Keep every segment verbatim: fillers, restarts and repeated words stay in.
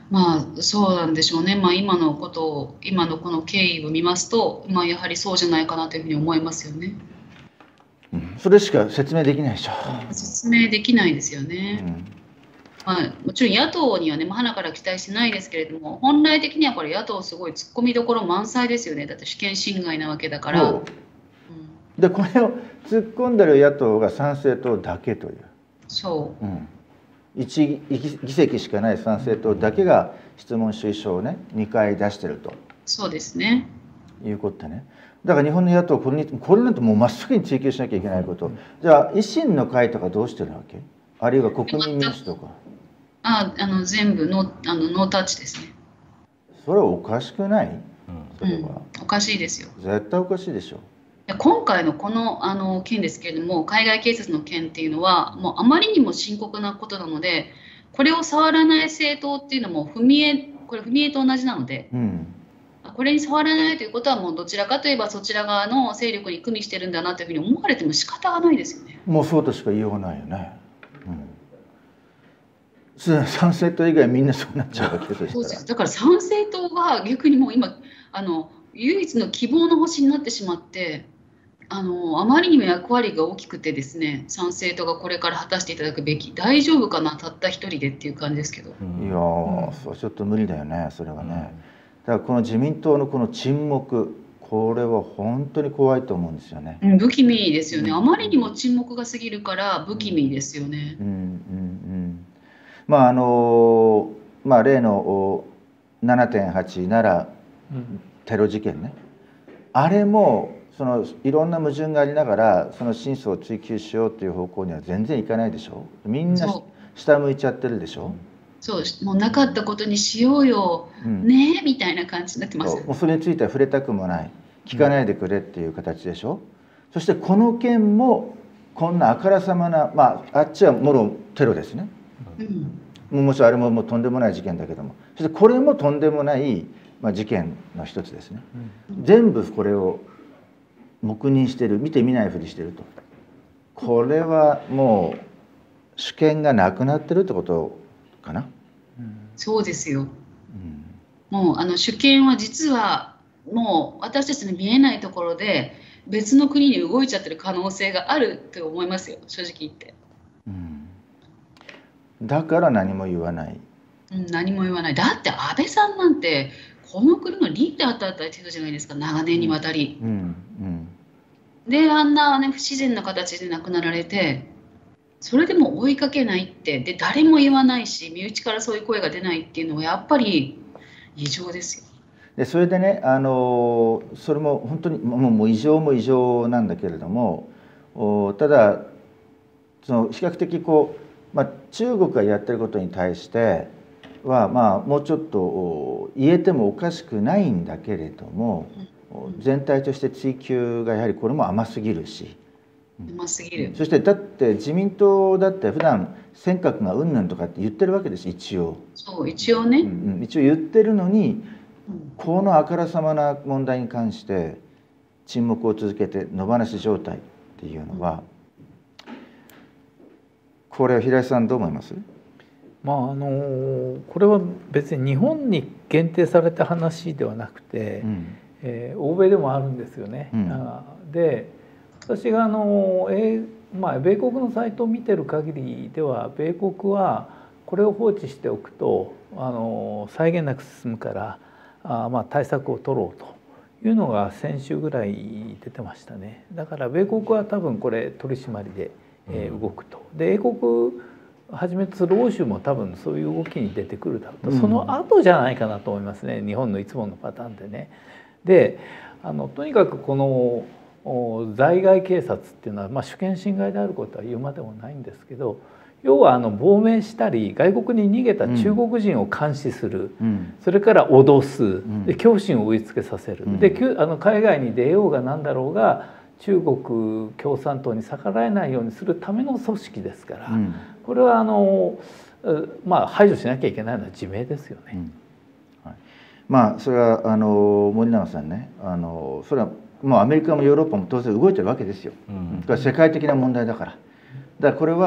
まあそうなんでしょうね。まあ今のことを、今のこの経緯を見ますと、まあやはりそうじゃないかなというふうに思いますよね。 うん、それしか説明できないでしょ。 説明できないですよね。 うん、 まあ、もちろん野党にはね、まあ、花から期待してないですけれども、本来的にはこれ野党すごい突っ込みどころ満載ですよね。だって主権侵害なわけだから。 そうでこれを突っ込んでる野党が参政党だけという。 そう。 うん、いち議席しかない参政党だけが質問主意書をねにかい出してると。 そうですね。 いうことでね。だから日本の野党これにこれなんてもう真っ先に追及しなきゃいけないこと。じゃあ維新の会とかどうしてるわけ？あるいは国民民主とか。 ああの全部ノあのノータッチですね。 それはおかしくない？それは、 うん、おかしいですよ。 絶対おかしいでしょ。 今回のこの、あの件ですけれども、海外警察の件っていうのはもうあまりにも深刻なことなので、これを触らない政党っていうのも踏絵これ踏絵と同じなので、うん、これに触らないということはもうどちらかといえばそちら側の勢力に組みしてるんだなというふうに思われても仕方がないですよね。 もうそうとしか言いようがないよね。うん、参政党以外みんなそうなっちゃうわけですから。 そうです。だから参政党が逆にもう今あの唯一の希望の星になってしまって。あのあまりにも役割が大きくてですね、参政党がこれから果たしていただくべき、大丈夫かな、たった一人でっていう感じですけど。 いやー、そうちょっと無理だよね、それはね。だからこの自民党のこの沈黙、これは本当に怖いと思うんですよね。 うん、不気味ですよね。あまりにも沈黙が過ぎるから不気味ですよね。 うんうんうん。まああのまあ例の ななてんはち 奈良テロ事件ね、あれもそのいろんな矛盾がありながらその真相を追求しようという方向には全然いかないでしょ。みんな下向いちゃってるでしょ。 そう、もうなかったことにしようよ、うん、ねえみたいな感じになってます。 そう、もうそれについては触れたくもない、聞かないでくれっていう形でしょ。うん、そしてこの件もこんなあからさまな、まああっちはもろテロですね。うん、もちろんあれももうとんでもない事件だけども、そしてこれもとんでもない、まあ、事件の一つですね。うん、全部これを黙認してる、見て見ないふりしてると、これはもう主権がなくなってるってことかな。 うん、そうですよ。うん、もうあの主権は実はもう私たちの見えないところで別の国に動いちゃってる可能性があると思いますよ、正直言って。 うん、だから何も言わない。 うん、何も言わない。だって安倍さんなんてこの国のリーダーだった人じゃないですか、長年にわたり。うんうんうん、であんな、ね、不自然な形で亡くなられて、それでも追いかけないって、で誰も言わないし身内からそういう声が出ないっていうのはやっぱり異常ですよ。 でそれでね、あのそれも本当にもうもう異常も異常なんだけれども、ただその比較的こう、まあ、中国がやってることに対しては、まあ、もうちょっと言えてもおかしくないんだけれども、全体として追及がやはりこれも甘すぎるし。 甘すぎる。 そしてだって自民党だって普段尖閣がうんぬんとかって言ってるわけです一応。 そう一応ね、 うん、一応言ってるのに、このあからさまな問題に関して沈黙を続けて野放し状態っていうのは、これは平井さんどう思います？ まああのこれは別に日本に限定された話ではなくて、うん、えー、欧米でもあるんですよね。うん、で私があの、えーまあ、米国のサイトを見てる限りでは米国はこれを放置しておくとあの際限なく進むからあ、まあ、対策を取ろうというのが先週ぐらい出てましたね。だから米国は多分これ取り締まりで、えー、動くと。で英国はじめとする欧州も多分そういう動きに出てくるだろうと、うん、その後じゃないかなと思いますね、日本のいつものパターンでね。であのとにかくこの在外警察っていうのは、まあ、主権侵害であることは言うまでもないんですけど、要はあの亡命したり外国に逃げた中国人を監視する、うん、それから脅す、うん、で恐怖心を植え付けさせる、うん、であの海外に出ようが何だろうが中国共産党に逆らえないようにするための組織ですから、うん、これはあの、まあ、排除しなきゃいけないのは自明ですよね。うん、 はい、まあそれはあの森永さんね、あのそれはもうアメリカもヨーロッパも当然動いてるわけですよ。うん、これは世界的な問題だから。だからこれは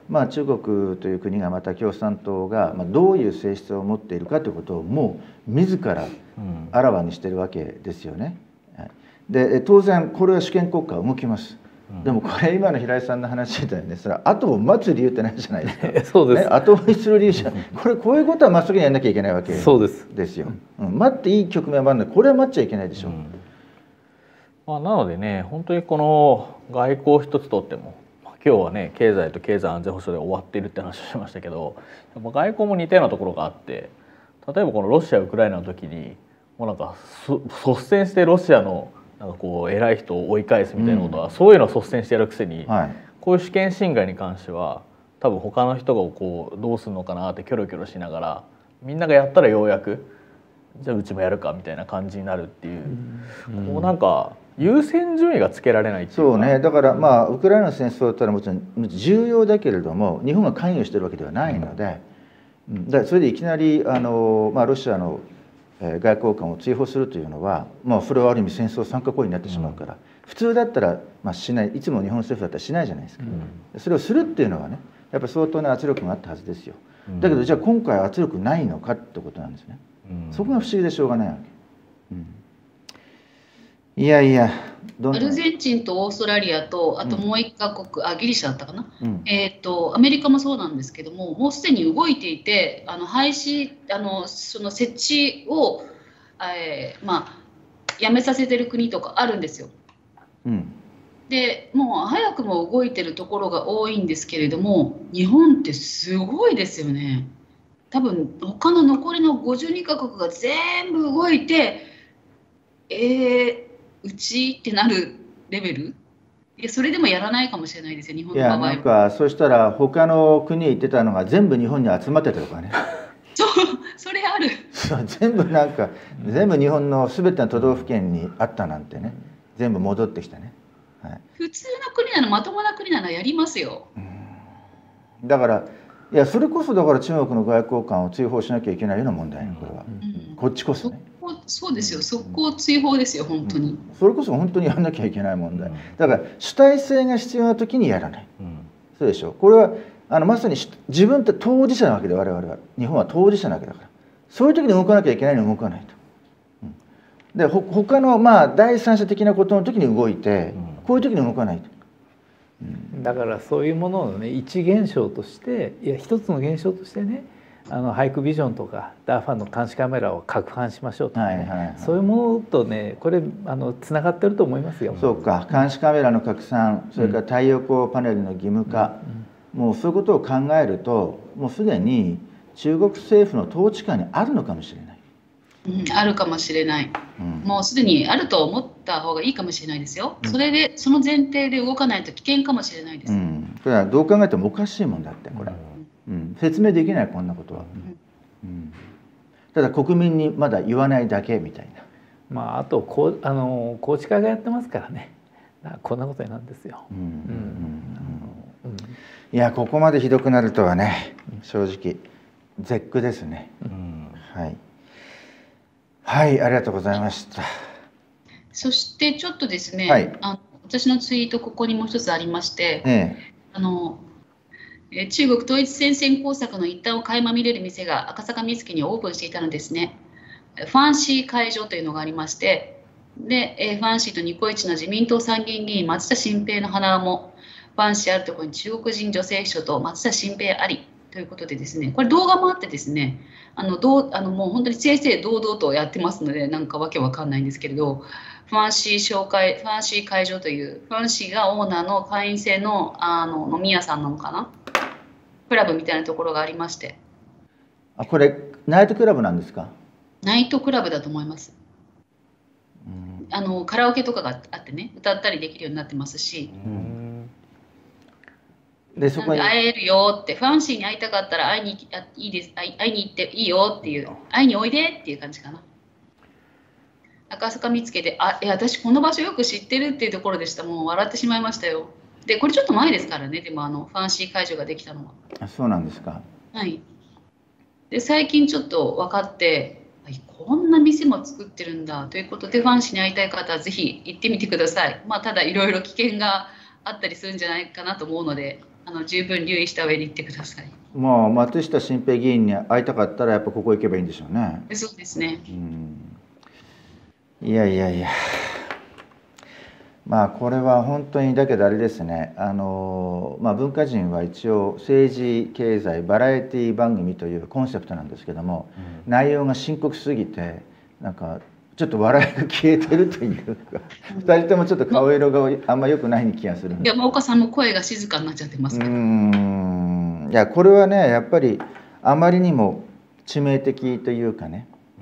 まあ、中国という国がまた共産党がどういう性質を持っているかということをもう自らあらわにしているわけですよね。で当然これは主権国家は動きます。でもこれ今の平井さんの話みたいにね、それは後を待つ理由ってないじゃないですか。 そうです、 ね、後追いする理由じゃこれこういうことはまっすぐにやんなきゃいけないわけですよ。うん、待っていい局面もあるのでこれは待っちゃいけないでしょう。うん、 まあ、なのでね本当にこの外交一つとっても今日はね経済と経済安全保障で終わっているって話をしましたけど、やっぱ外交も似たようなところがあって、例えばこのロシア・ウクライナの時にもうなんか率先してロシアのなんかこう偉い人を追い返すみたいなことは、うん、そういうのを率先してやるくせに、はい、こういう主権侵害に関しては多分他の人がこうどうするのかなってキョロキョロしながら、みんながやったらようやくじゃあうちもやるかみたいな感じになるっていう、うん、こうなんか優先順位がつけられないっていうか。 そうね、だからまあウクライナの戦争だったらもちろん重要だけれども日本が関与してるわけではないので、うん、だからそれでいきなりあの、まあ、ロシアの外交官を追放するというのは、まあ、それはある意味戦争参加行為になってしまうから、うん、普通だったら、まあ、しない、いつも日本政府だったらしないじゃないですか、うん、それをするっていうのはねやっぱり相当な圧力があったはずですよ。だけどじゃあ今回圧力ないのかってことなんですね、うん、そこが不思議でしょうがないわけ、うん、いやいやどんアルゼンチンとオーストラリアとあともう一カ国、うん、あギリシャだったかな、うん、えー、とアメリカもそうなんですけども、もうすでに動いていて、あの廃止あのその設置を、えーまあ、やめさせてる国とかあるんですよ。うん、でもう早くも動いてるところが多いんですけれども、日本ってすごいですよね。多分他の残りのごじゅうにカ国が全部動いて、えーうちってなるレベル。いやそれでもやらないかもしれないですよ、日本の場合は。 いやなんかそしたら他の国へ行ってたのが全部日本に集まってたとかね。 そうそれある。 全部なんか全部日本の全ての都道府県にあったなんてね、全部戻ってきたね、はい、 普通の国なの、まともな国ならやりますよ。 うん、だからいやそれこそだから中国の外交官を追放しなきゃいけないような問題ね、これは、うん、こっちこそね。 そうですよ、速攻追放ですよ本当に、うん、 それこそ本当にやらなきゃいけない問題だから主体性が必要な時にやらない、うん、そうでしょ。これはあのまさに自分って当事者なわけで、我々は日本は当事者なわけだから、そういう時に動かなきゃいけないのに動かないと、うん、でほ他のまあ第三者的なことの時に動いて、うん、こういう時に動かないと、 うん、だからそういうもののね一現象として、いや一つの現象としてね、あのハイクビジョンとかダーファンの監視カメラを拡販しましょうとか、ね、はいはいはい、そういうものとねこれあのつながってると思いますよ。 そうか、監視カメラの拡散、それから太陽光パネルの義務化、うん、もうそういうことを考えるともうすでに中国政府の統治下にあるのかもしれない、 うん、あるかもしれない、うん、もうすでにあると思った方がいいかもしれないですよ、うん、それでその前提で動かないと危険かもしれないです、うん、 それはどう考えてもおかしいもんだってこれ、うん、説明できないこんなことは、うんうん、ただ国民にまだ言わないだけみたいな。 まああとこうあの宏池会がやってますからね、こんなことになるんですよ。 いやここまでひどくなるとはね正直絶句ですね、うん、はいはい、ありがとうございました。 そしてちょっとですね、はい、あの私のツイートここにもう一つありまして、ええ、あの中国統一戦線工作の一端を垣間見れる店が赤坂見附にオープンしていたのですね。ファンシー会場というのがありまして、でファンシーとニコイチの自民党参議院議員松田新平の花輪もファンシーあるところに中国人女性秘書と松田新平ありということでですね、これ動画もあってですね、あのどうあのもう本当に正々堂々とやってますので、なんかわけわかんないんですけれど、ファンシー紹介ファンシー会場というファンシーがオーナーの会員制のあの飲み屋さんなのかな、クラブみたいなところがありまして。 あ、これナイトクラブなんですか？ ナイトクラブだと思います。うん、あのカラオケとかがあってね、歌ったりできるようになってますし、うん、でそこに会えるよって、ファンシーに会いたかったら会いにあいいです会いに行っていいよっていう、会いにおいでっていう感じかな。赤坂見附で、あ、いや私この場所よく知ってるっていうところでした。もう笑ってしまいましたよ。でこれちょっと前ですからね、でもあのファンシー会場ができたのは。 あ、そうなんですか。 はい。で最近ちょっと分かって、こんな店も作ってるんだということで、ファンシーに会いたい方はぜひ行ってみてください。まあただいろいろ危険があったりするんじゃないかなと思うので、 あの十分留意した上で行ってください。 まあ松下新平議員に会いたかったらやっぱここ行けばいいんでしょうね。 そうですね。 うん、いやいやいや、まあこれは本当にだけどあれですね、あの、まあ、文化人は一応政治経済バラエティ番組というコンセプトなんですけども、うん、内容が深刻すぎてなんかちょっと笑いが消えてるというか、ふたりともちょっと顔色があんま良くない気がするんで。 いや、岡さんも声が静かになっちゃってますから。 うーん、いやこれはねやっぱりあまりにも致命的というかね、うん、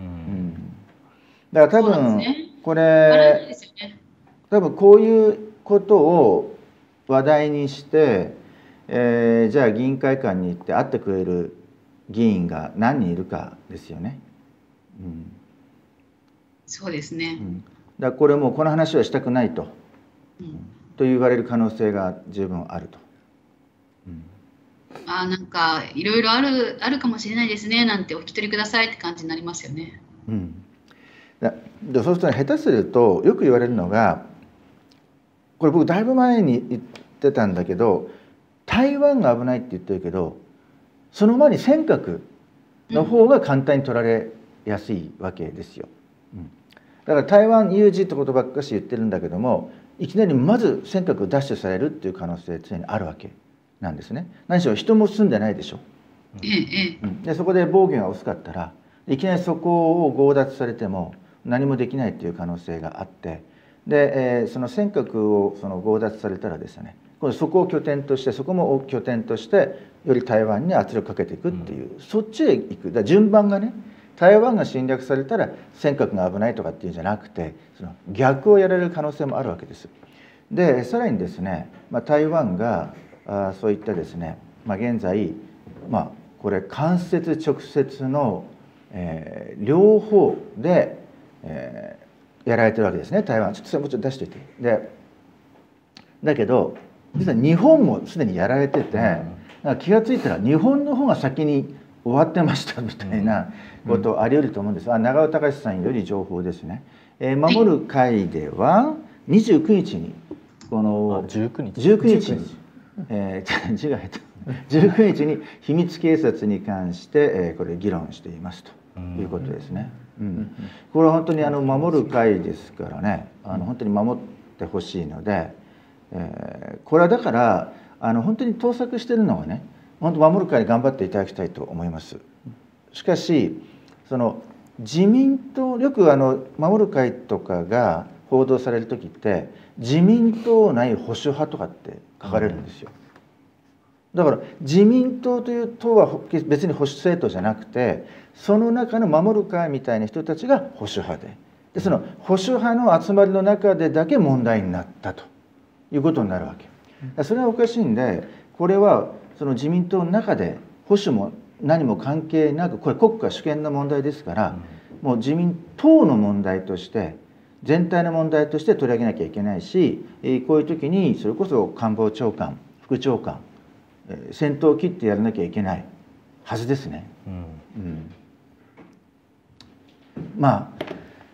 だから多分これ、ね、多分こういうことを話題にして、えー、じゃあ議員会館に行って会ってくれる議員が何人いるかですよね。うん、 そうですね。 うん、だからこれもうこの話はしたくないと、うん、と言われる可能性が十分あると。 うん、あ、なんかいろいろあるあるかもしれないですねなんてお引き取りくださいって感じになりますよね。 うん、だでそうすると、ね、下手するとよく言われるのが、これ僕だいぶ前に言ってたんだけど、台湾が危ないって言ってるけどその前に尖閣の方が簡単に取られやすいわけですよ。うん、だから台湾有事ってことばっかし言ってるんだけども、いきなりまず尖閣を奪取されるっていう可能性常にあるわけなんですね。何しろ人も住んでないでしょ。うん、でそこで防御が薄かったらいきなりそこを強奪されても何もできないっていう可能性があって、で、えー、その尖閣をその強奪されたらですね、今度そこを拠点としてそこも拠点としてより台湾に圧力かけていくっていう、うん、そっちへ行く。だ順番がね、台湾が侵略されたら尖閣が危ないとかっていうんじゃなくて、その逆をやられる可能性もあるわけです。でさらにですね、まあ、台湾があそういったですね、まあ、現在、まあ、これ間接直接の、えー、両方で、えー、やられてるわけですね、台湾。ちょっとそれもうちょっと出しておいて。でだけど実は日本もすでにやられてて、なんか気が付いたら日本の方が先に終わってましたみたいなことあり得ると思うんです。あ、長尾隆さんより情報ですね。えー、守る会ではにじゅうくにちにこのじゅうくにちじゅうくにちに、えー、字が下手じゅうくにちに秘密警察に関して、えー、これ議論していますということですね。うん、これは本当にあの守る会ですからね、あの本当に守ってほしいので、えー、これはだからあの本当に盗作してるのはね、本当守る会に頑張っていただきたいと思います。しかしその自民党、よくあの守る会とかが報道される時って自民党内保守派とかって書かれるんですよ。だから自民党という党は別に保守政党じゃなくて、その中の守る会みたいな人たちが保守派で、でその保守派の集まりの中でだけ問題になったということになるわけ。それはおかしいんで、これはその自民党の中で保守も何も関係なく、これ国家主権の問題ですから、もう自民党の問題として全体の問題として取り上げなきゃいけないし、こういう時にそれこそ官房長官副長官先頭を切ってやらなきゃいけないはずですね。うんうん、まあ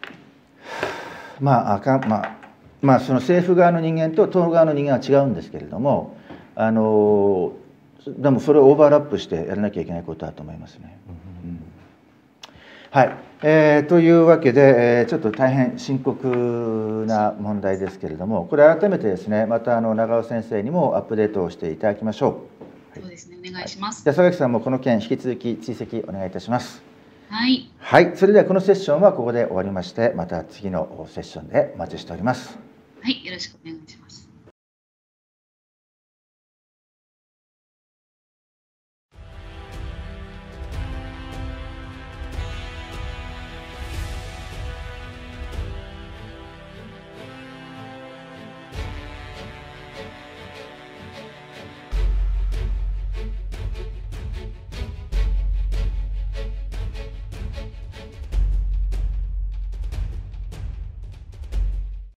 まああかんまあまあその政府側の人間と党側の人間は違うんですけれども、あのでもそれをオーバーラップしてやらなきゃいけないことだと思いますね。うんうん、はい、えー、というわけで、えー、ちょっと大変深刻な問題ですけれども、これ改めてですね、またあの長尾先生にもアップデートをしていただきましょう。そうですね、お願いします。 じゃあ榊さんもこの件引き続き追跡お願いいたします。 はい。 はい、それではこのセッションはここで終わりまして、また次のセッションでお待ちしております。 はい、よろしくお願いします。